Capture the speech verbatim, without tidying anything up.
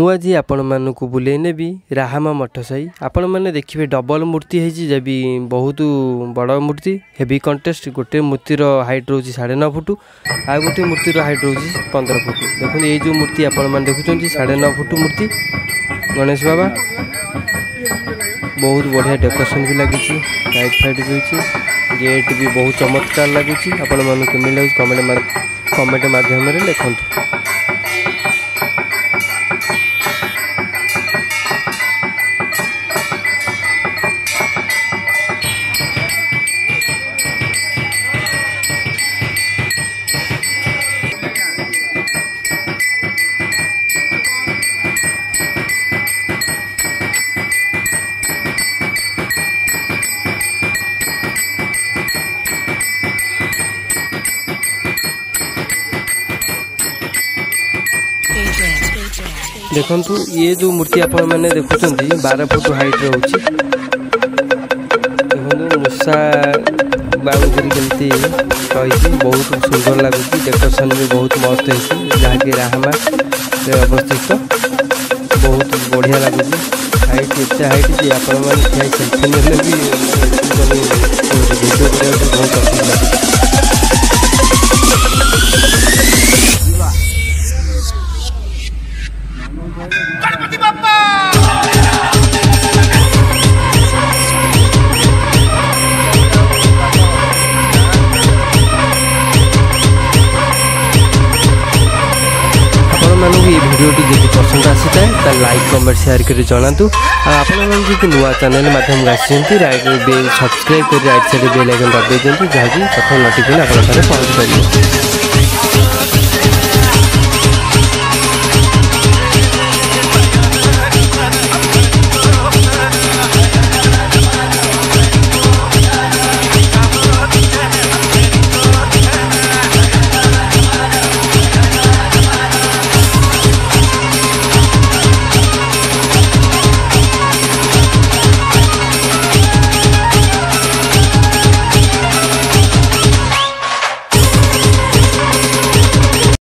आज आपण मानक बुले नेबी राहामा मठ साई आपण मैंने देखिए डबल मूर्ति है भी बहुत बड़ मूर्ति हेवी कंटेस्ट गोटे मूर्तिर हाइट रोचे साढ़े नौ फुट आ गोटे मूर्तिर हाइट रोचे पंद्रह फुट देखो ये जो मूर्ति आपण मैंने देखुं साढ़े नौ फुट मूर्ति गणेश बाबा बहुत बढ़िया डेकोरेशन भी लगी लाइट फाइट भी होती गेट भी बहुत चमत्कार लगुच आपण मन केमी लगे कमेंट कमेंट माध्यम लिखु। देखु ये जो मूर्ति आपण मैंने देखुं बारह फुट हाइट रोचे देखो मूषा बाउंड्री केमती रही बहुत सुंदर लगुच डेकोरेशन भी बहुत मस्त है जहाँकि राहमा अवस्थित बहुत बढ़िया लगुच हाइट एत हाइट जे आपण मैंने सेल्फी ने भी वीडियो करने बहुत असुविधा लगुच। भिडियोटी जब पसंद आसी था लाइक कमेंट शेयर कर जनातु आप नुआ चैनल माध्यम आसी राइट बेल सब्सक्राइब कर राइट साइड बेल आइकन दबाई दिंतु जहाँकि प्रथम नोटिफिकेशन आप पहुँच पाए।